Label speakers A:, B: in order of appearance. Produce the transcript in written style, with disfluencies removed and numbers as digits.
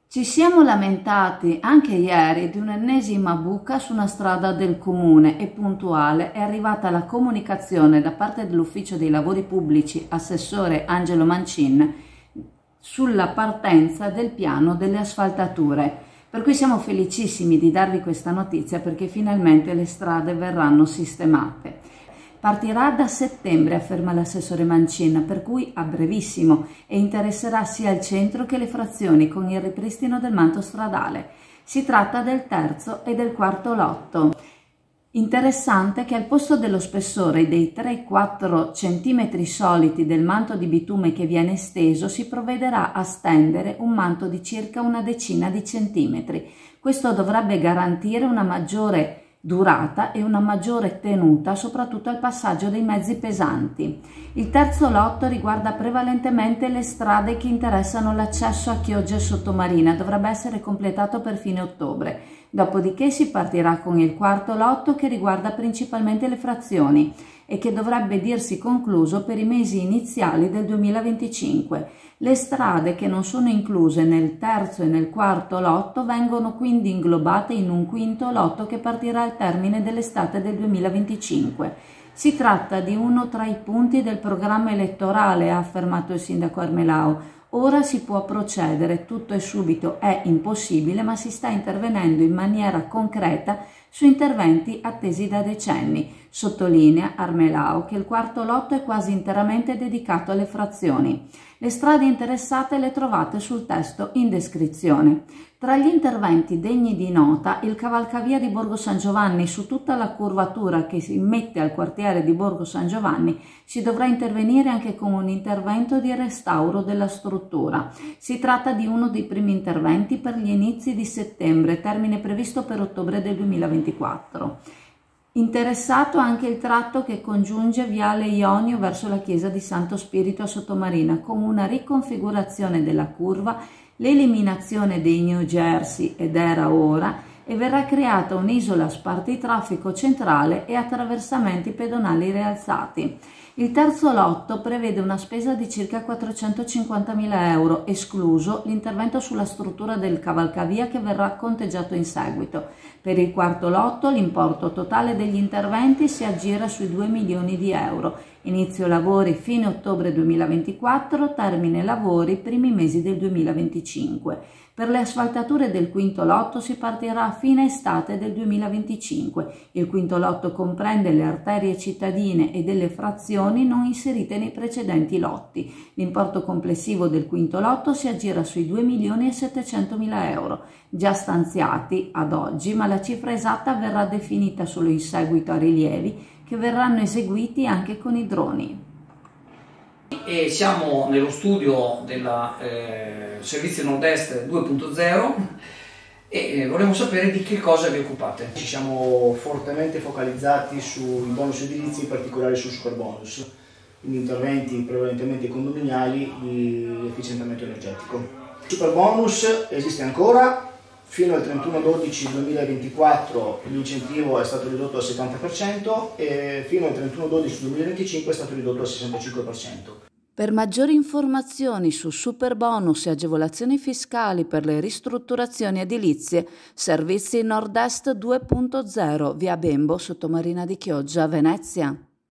A: Ci siamo lamentati anche ieri di un'ennesima buca su una strada del comune e puntuale è arrivata la comunicazione da parte dell'Ufficio dei Lavori Pubblici, assessore Angelo Mancin, sulla partenza del piano delle asfaltature. Per cui siamo felicissimi di darvi questa notizia perché finalmente le strade verranno sistemate. Partirà da settembre, afferma l'assessore Mancin, per cui a brevissimo, e interesserà sia il centro che le frazioni con il ripristino del manto stradale. Si tratta del terzo e del quarto lotto. Interessante che al posto dello spessore dei 3-4 cm soliti del manto di bitume che viene esteso si provvederà a stendere un manto di circa una decina di centimetri. Questo dovrebbe garantire una maggiore durata e una maggiore tenuta soprattutto al passaggio dei mezzi pesanti. Il terzo lotto riguarda prevalentemente le strade che interessano l'accesso a Chioggia e Sottomarina, dovrebbe essere completato per fine ottobre. Dopodiché si partirà con il quarto lotto che riguarda principalmente le frazioni e che dovrebbe dirsi concluso per i mesi iniziali del 2025. Le strade che non sono incluse nel terzo e nel quarto lotto vengono quindi inglobate in un quinto lotto che partirà al termine dell'estate del 2025. Si tratta di uno tra i punti del programma elettorale, ha affermato il sindaco Armelao. Ora si può procedere, tutto e subito è impossibile, ma si sta intervenendo in maniera concreta su interventi attesi da decenni. Sottolinea Armelao che il quarto lotto è quasi interamente dedicato alle frazioni. Le strade interessate le trovate sul testo in descrizione. Tra gli interventi degni di nota, il cavalcavia di Borgo San Giovanni su tutta la curvatura che si mette al quartiere di Borgo San Giovanni si dovrà intervenire anche con un intervento di restauro della struttura. Si tratta di uno dei primi interventi per gli inizi di settembre, termine previsto per ottobre del 2024. Interessato anche il tratto che congiunge Viale Ionio verso la chiesa di Santo Spirito a Sottomarina con una riconfigurazione della curva, l'eliminazione dei New Jersey ed era ora e verrà creata un'isola spartitraffico centrale e attraversamenti pedonali rialzati. Il terzo lotto prevede una spesa di circa 450.000 euro, escluso l'intervento sulla struttura del cavalcavia che verrà conteggiato in seguito. Per il quarto lotto l'importo totale degli interventi si aggira sui 2 milioni di euro. Inizio lavori fine ottobre 2024, termine lavori primi mesi del 2025. Per le asfaltature del quinto lotto si partirà a fine estate del 2025. Il quinto lotto comprende le arterie cittadine e delle frazioni non inserite nei precedenti lotti. L'importo complessivo del quinto lotto si aggira sui 2.700.000 euro, già stanziati ad oggi, ma la cifra esatta verrà definita solo in seguito a rilievi che verranno eseguiti anche con i droni.
B: E siamo nello studio del Servizio Nord-Est 2.0 e volevo sapere di che cosa vi occupate.
C: Ci siamo fortemente focalizzati sui bonus edilizi, in particolare sul superbonus, quindi interventi prevalentemente condominiali di efficientamento energetico. Il superbonus esiste ancora. Fino al 31/12/2024 l'incentivo è stato ridotto al 70% e fino al 31/12/2025 è stato ridotto al 65%.
A: Per maggiori informazioni su superbonus e agevolazioni fiscali per le ristrutturazioni edilizie, Servizi Nord-Est 2.0, via Bembo, Sottomarina di Chioggia, Venezia.